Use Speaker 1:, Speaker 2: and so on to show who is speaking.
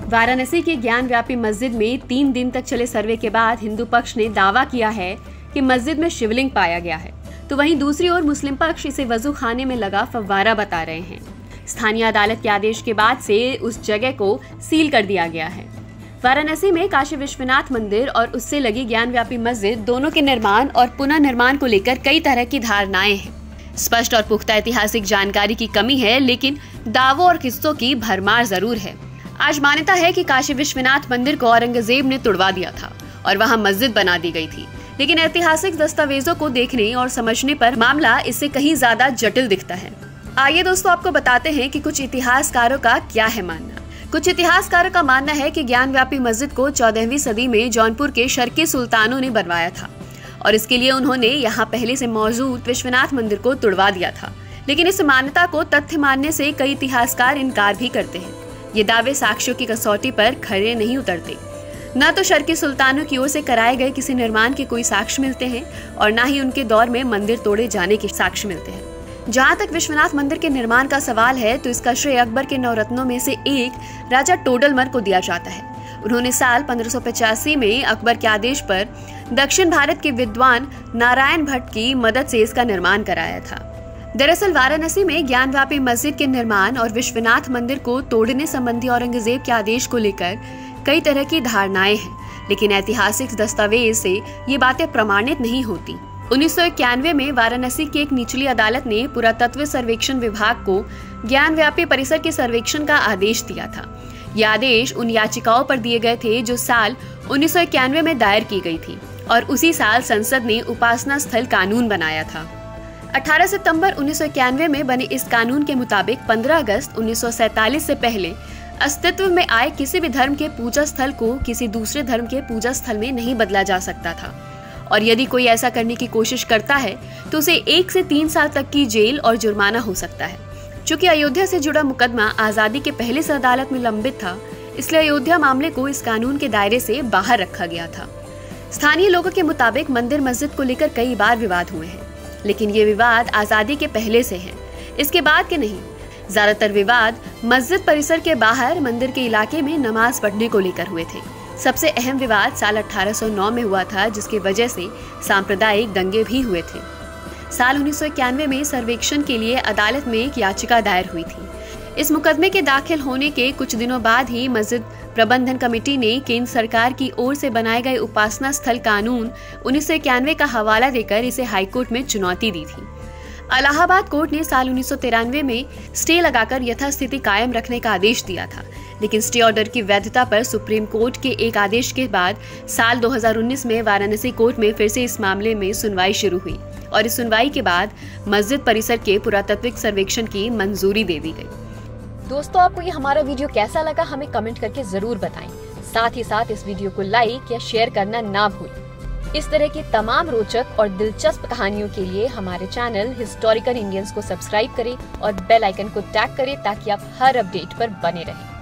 Speaker 1: वाराणसी के ज्ञान व्यापी मस्जिद में 3 दिन तक चले सर्वे के बाद हिंदू पक्ष ने दावा किया है कि मस्जिद में शिवलिंग पाया गया है, तो वहीं दूसरी ओर मुस्लिम पक्ष इसे वजू खाने में लगा फव्वारा बता रहे हैं। स्थानीय अदालत के आदेश के बाद से उस जगह को सील कर दिया गया है। वाराणसी में काशी विश्वनाथ मंदिर और उससे लगी ज्ञान व्यापी मस्जिद दोनों के निर्माण और पुनर्निर्माण को लेकर कई तरह की धारणाएं हैं। स्पष्ट और पुख्ता ऐतिहासिक जानकारी की कमी है, लेकिन दावों और किस्सों की भरमार जरूर है। आज मान्यता है कि काशी विश्वनाथ मंदिर को औरंगजेब ने तुड़वा दिया था और वहां मस्जिद बना दी गई थी, लेकिन ऐतिहासिक दस्तावेजों को देखने और समझने पर मामला इससे कहीं ज्यादा जटिल दिखता है। आइए दोस्तों, आपको बताते हैं कि कुछ इतिहासकारों का क्या है मानना। कुछ इतिहासकारों का मानना है कि ज्ञान व्यापी मस्जिद को 14वीं सदी में जौनपुर के शर्की सुल्तानों ने बनवाया था और इसके लिए उन्होंने यहाँ पहले से मौजूद विश्वनाथ मंदिर को तुड़वा दिया था। लेकिन इस मान्यता को तथ्य मानने से कई इतिहासकार इनकार भी करते हैं। ये दावे साक्ष्यों की कसौटी पर खरे नहीं उतरते। न तो शर्की सुल्तानों की ओर से कराए गए किसी निर्माण के कोई साक्ष्य मिलते हैं और न ही उनके दौर में मंदिर तोड़े जाने के साक्ष्य मिलते हैं। जहाँ तक विश्वनाथ मंदिर के निर्माण का सवाल है, तो इसका श्रेय अकबर के 9 रत्नों में से एक राजा टोडरमल को दिया जाता है। उन्होंने साल 1585 में अकबर के आदेश पर दक्षिण भारत के विद्वान नारायण भट्ट की मदद से इसका निर्माण कराया था। दरअसल वाराणसी में ज्ञान व्यापी मस्जिद के निर्माण और विश्वनाथ मंदिर को तोड़ने संबंधी औरंगजेब के आदेश को लेकर कई तरह की धारणाएं हैं, लेकिन ऐतिहासिक दस्तावेज से ये बातें प्रमाणित नहीं होती। 1991 में वाराणसी की एक निचली अदालत ने पुरातत्व सर्वेक्षण विभाग को ज्ञान व्यापी परिसर के सर्वेक्षण का आदेश दिया था। यह आदेश उन याचिकाओं पर दिए गए थे जो साल 1991 में दायर की गई थी और उसी साल संसद ने उपासना स्थल कानून बनाया था। 18 सितंबर 1991 में बने इस कानून के मुताबिक 15 अगस्त 1947 से पहले अस्तित्व में आए किसी भी धर्म के पूजा स्थल को किसी दूसरे धर्म के पूजा स्थल में नहीं बदला जा सकता था और यदि कोई ऐसा करने की कोशिश करता है तो उसे 1 से 3 साल तक की जेल और जुर्माना हो सकता है। चूंकि अयोध्या से जुड़ा मुकदमा आजादी के पहले से अदालत में लंबित था, इसलिए अयोध्या मामले को इस कानून के दायरे से बाहर रखा गया था। स्थानीय लोगों के मुताबिक मंदिर मस्जिद को लेकर कई बार विवाद हुए हैं, लेकिन ये विवाद आजादी के पहले से हैं, इसके बाद के नहीं। ज्यादातर विवाद मस्जिद परिसर के बाहर मंदिर के इलाके में नमाज पढ़ने को लेकर हुए थे। सबसे अहम विवाद साल 1809 में हुआ था, जिसकी वजह से सांप्रदायिक दंगे भी हुए थे। साल 1991 में सर्वेक्षण के लिए अदालत में एक याचिका दायर हुई थी। इस मुकदमे के दाखिल होने के कुछ दिनों बाद ही मस्जिद प्रबंधन कमेटी ने केंद्र सरकार की ओर से बनाए गए उपासना स्थल कानून 1991 का हवाला देकर इसे हाईकोर्ट में चुनौती दी थी। इलाहाबाद कोर्ट ने साल 1993 में स्टे लगाकर यथास्थिति कायम रखने का आदेश दिया था, लेकिन स्टे ऑर्डर की वैधता पर सुप्रीम कोर्ट के एक आदेश के बाद साल 2019 में वाराणसी कोर्ट में फिर से इस मामले में सुनवाई शुरू हुई और इस सुनवाई के बाद मस्जिद परिसर के पुरातात्विक सर्वेक्षण की मंजूरी दे दी गई।
Speaker 2: दोस्तों, आपको ये हमारा वीडियो कैसा लगा हमें कमेंट करके जरूर बताएं। साथ ही साथ इस वीडियो को लाइक या शेयर करना ना भूलें। इस तरह की तमाम रोचक और दिलचस्प कहानियों के लिए हमारे चैनल हिस्टोरिकल इंडियंस को सब्सक्राइब करें और बेल आइकन को टैग करें ताकि आप हर अपडेट पर बने रहें।